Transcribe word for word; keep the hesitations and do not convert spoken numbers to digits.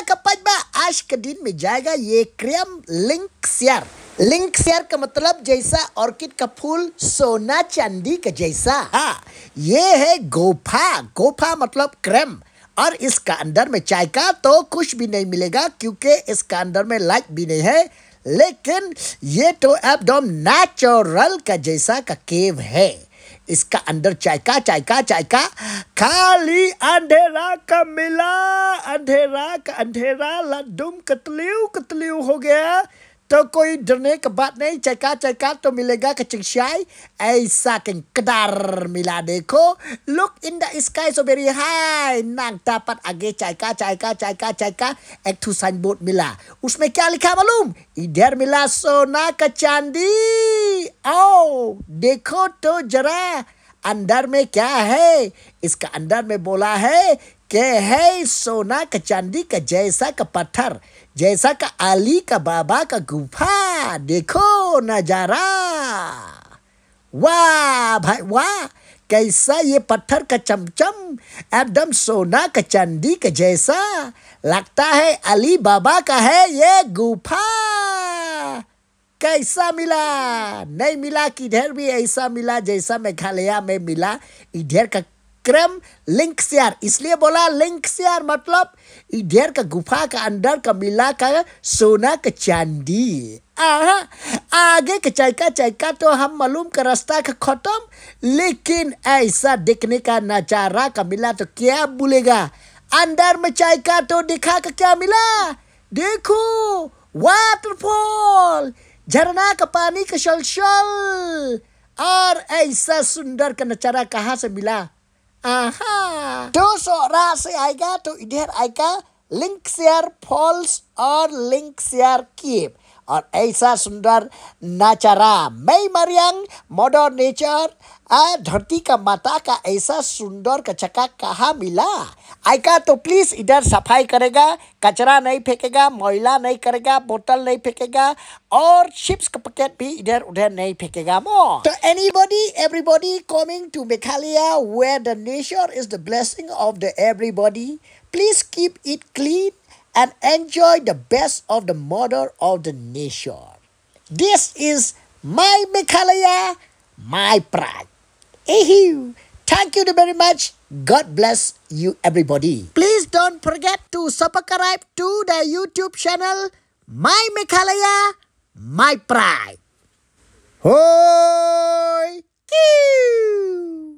kapag ba आज के दिन में जाएगा ये क्रेम लिंक्सियर। लिंक्सियर का मतलब जैसा ऑर्किड का फूल सोना चांदी का जैसा। हाँ, ये है गोफा। गोफा मतलब क्रेम। और इसका अंदर में चाय का तो कुछ भी नहीं मिलेगा क्योंकि इसका अंदर में लाइट भी नहीं है, लेकिन ये तो एकदम नेचुरल का जैसा का केव है। इसका अंदर चाय का चाय का चाय का खाली अंधेरा का मिला, अंधेरा का अंधेरा लड्डुम कतलियो कतलियो हो गया तो कोई डरने की बात नहीं। चाय का चाय का तो मिलेगा कचिंग चाय ऐसा किंग कदार मिला। देखो, look in the sky so very high, नांग तापत आगे चाय का चाय का चाय का चाय का एक ठू साइन बोर्ड मिला। उसमें क्या लिखा मालूम? इधर मिला सोना का चांदी। आओ देखो तो जरा अंदर में क्या है। इसका अंदर में बोला है कि है सोना का चांदी का जैसा का पत्थर, जैसा का अली का बाबा का गुफा। देखो नजारा, वाह भाई वाह, कैसा ये पत्थर का चमचम एकदम सोना का चांदी का जैसा लगता है। अली बाबा का है ये गुफा। कैसा मिला? नहीं मिला किधर भी ऐसा मिला जैसा मेघालय में मिला। इधर का क्रेम लिंक्सियर, इसलिए बोला लिंक्सियर मतलब इधर का गुफा का अंदर का मिला का सोना का चांदी। आहा, आगे का चायका चायका तो हम मालूम का रास्ता का खत्म, लेकिन ऐसा देखने का नजारा का मिला तो क्या बोलेगा। अंदर में चायका तो दिखा का क्या मिला? देखो वाटरफॉल, झरना का पानी का शलशल, और ऐसा सुंदर का नजारा कहाँ से मिला? आहा, तो सोहरा से आएगा तो इधर आएगा लिंक्सियर फॉल्स और लिंक्सियर केव, और ऐसा सुंदर नजारा मैं मरियंग मॉडर्न नेचर धरती का माता का ऐसा सुंदर का जगह कहाँ मिला? आएगा तो प्लीज इधर सफाई करेगा, कचरा नहीं फेंकेगा, मैला नहीं करेगा, बोतल नहीं फेंकेगा, और चिप्स का पैकेट भी इधर उधर नहीं फेंकेगा। मो तो anybody everybody coming to Meghalaya where the nature is the blessing of the everybody, please keep it clean and enjoy the best of the mother of the nation. This is my Meghalaya, my pride. Ehew. Thank you very much. God bless you everybody. Please don't forget to subscribe to the YouTube channel My Meghalaya, my pride. Hoi! Kiu!